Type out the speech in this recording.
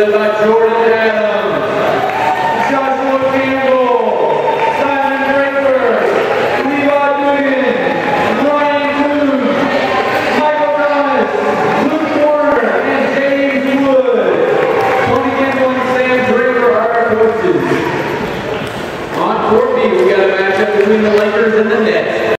led by Jordan Adams, Joshua Campbell, Simon Draper, Levi Dugan, Ryan Coon, Michael Thomas, Luke Warner, and James Wood. Tony Campbell and Sam Draper are our coaches. On court B, we got a matchup between the Lakers and the Nets.